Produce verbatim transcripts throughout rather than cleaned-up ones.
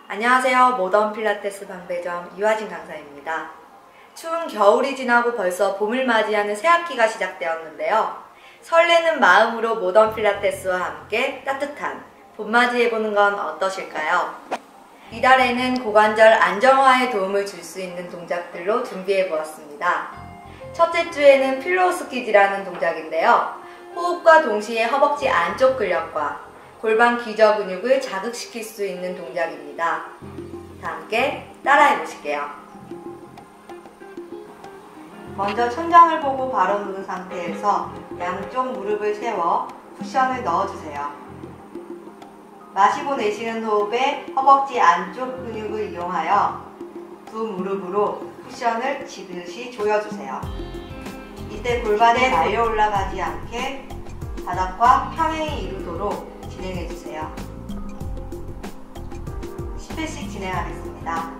안녕하세요. 모던 필라테스 방배점 이화진 강사입니다. 추운 겨울이 지나고 벌써 봄을 맞이하는 새학기가 시작되었는데요. 설레는 마음으로 모던 필라테스와 함께 따뜻한 봄 맞이해보는 건 어떠실까요? 이달에는 고관절 안정화에 도움을 줄 수 있는 동작들로 준비해보았습니다. 첫째 주에는 필로우 스퀴즈라는 동작인데요. 호흡과 동시에 허벅지 안쪽 근력과 골반 기저 근육을 자극시킬 수 있는 동작입니다. 다 함께 따라해 보실게요. 먼저 천장을 보고 바로 누운 상태에서 양쪽 무릎을 세워 쿠션을 넣어주세요. 마시고 내쉬는 호흡에 허벅지 안쪽 근육을 이용하여 두 무릎으로 쿠션을 지그시 조여주세요. 이때 골반에 날려 올라가지 않게 바닥과 평행이 이루도록 진행해주세요. 십 회씩 진행하겠습니다.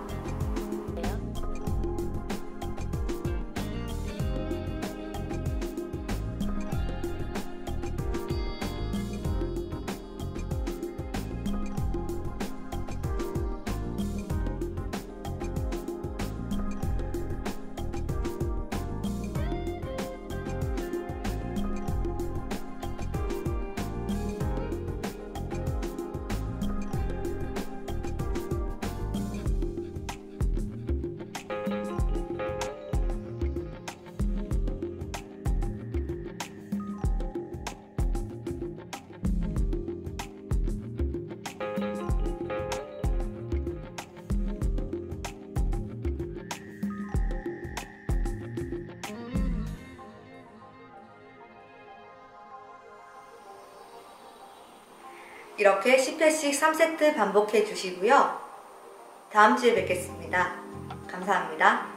이렇게 십 회씩 삼 세트 반복해 주시고요. 다음 주에 뵙겠습니다. 감사합니다.